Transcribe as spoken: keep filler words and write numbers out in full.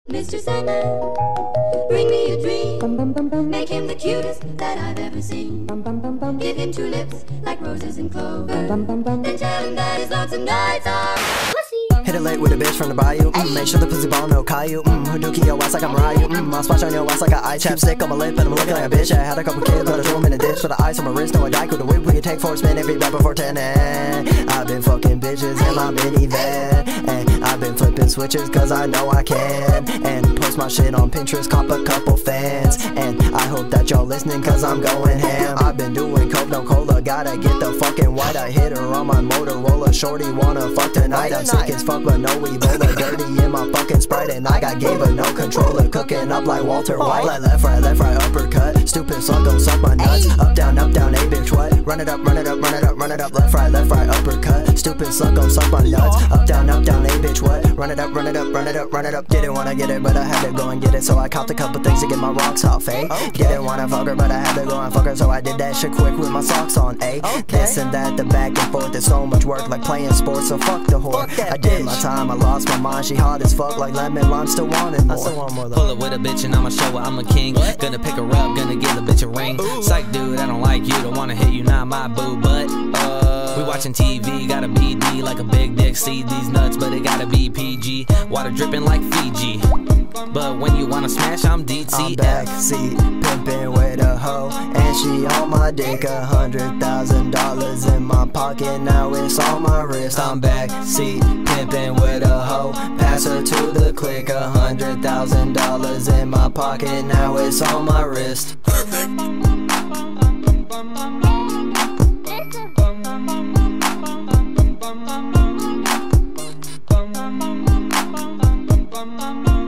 Mister Sandman, bring me a dream. Make him the cutest that I've ever seen. Give him two lips like roses and clover. Then tell him that his lonesome nights are pussy. Hit it late with a bitch from the bayou. Mm, make sure the pussy ball no Caillou. Mm, Hadouken your ass like I'm Ryu. Mm, I'll splash on your ass like a ice chapstick on my lip and I'm looking like a bitch. I had a couple kids, but I threw them in a ditch. For the ice on my wrist, no a dyke with a whip. We can take four spin every rap before ten. And I've been fucking bitches in my minivan. And I've been flipping switches cause I know I can. And post my shit on Pinterest, cop a couple fans. And I hope that y'all listening cause I'm going ham. I've been doing coke, no cola, gotta get the fucking white. I hit her on my Motorola, shorty wanna fuck tonight. I'm sick as fuck but no Ebola, dirty in my fucking Sprite. And I got gave her no controller, cooking up like Walter White. Like left, right, left, right, uppercut, stupid suck, gon' suck my nuts. Up, down, up, down, hey bitch, what? Run it up, run it up, run it up, run it up. Left, right, left, right, uppercut, stupid suck, gon' suck my nuts. Up, down, up, down, hey bitch, what? Run it up, run it up, run it up, run it up. Didn't wanna get it, but I had to go and get it. So I copped a couple things to get my rocks off, eh? Didn't wanna fuck her, but I had to go and fuck her. So I did that shit quick with my socks on, eh? This and that, the back and forth. There's so much work like playing sports, so fuck the whore. I did my time, I lost my mind. She hot as fuck like lemon lime, still wanted more. Pull up with a bitch and I'ma show her I'm a king. Gonna pick her up, gonna give a bitch a ring. Psych dude, I don't like you, don't wanna hit you, not my boo. But uh, we watching T V, got a B D like a big dick. See these nuts, but it gotta be P G. Water dripping like Fiji. But when you wanna smash, I'm D T F. I'm backseat pimpin' with a hoe, and she on my dick. A hundred thousand dollars in my pocket, now it's on my wrist. I'm backseat pimpin' with a hoe, pass her to the click. A hundred thousand dollars in my pocket, now it's on my wrist. Perfect.